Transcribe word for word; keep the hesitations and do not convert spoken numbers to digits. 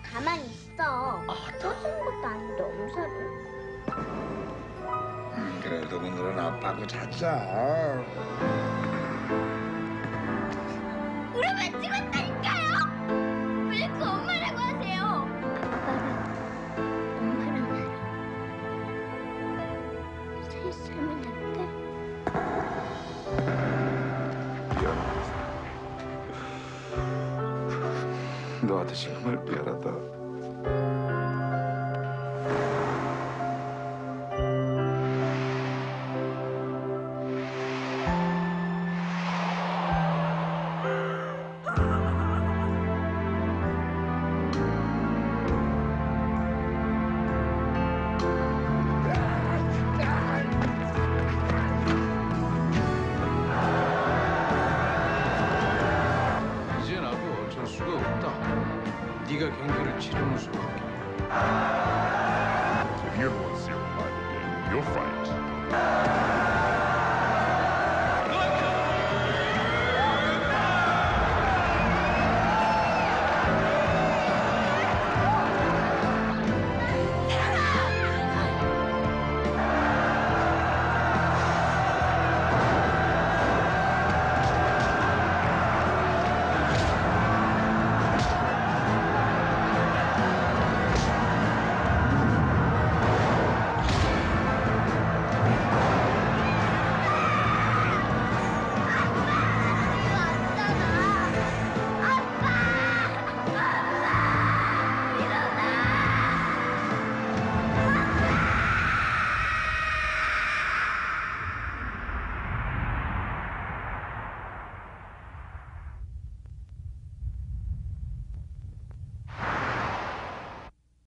가만히 있어. 아, 터지는 것도 아닌데 엄살을. 음, 그래도 오늘은 아빠하고 자자. 우리 엄마 찍었다니까요. 왜 그 엄마라고 하세요? 아빠랑 엄마랑 나랑 셋이 살면 안 돼? 미안하다. 너한테 정말 미안하다. 이제 나도 어쩔 수가 없다. 네가 경기를 치르는 수밖에. If you don't want to see your fight again, you'll fight.